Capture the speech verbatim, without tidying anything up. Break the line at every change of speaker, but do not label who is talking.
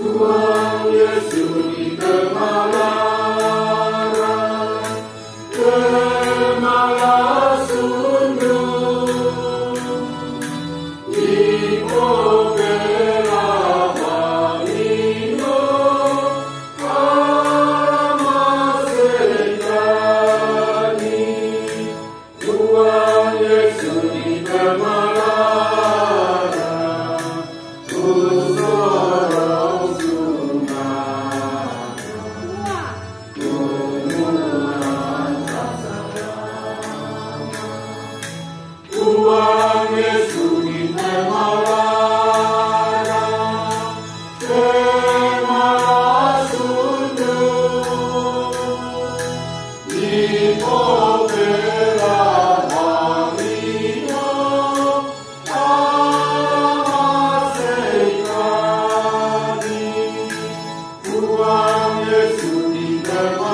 Tuhan Yesus kemalaran, kemala sundung, Iko bela malino, amasekani. Tuhan Yesus kemalaran, usorong sungai, tumunan sasayang. Tuhan Yesus kemalaran, kemala sundung, Iko bela malino, amasekani. Tuhan Yesus kemalaran,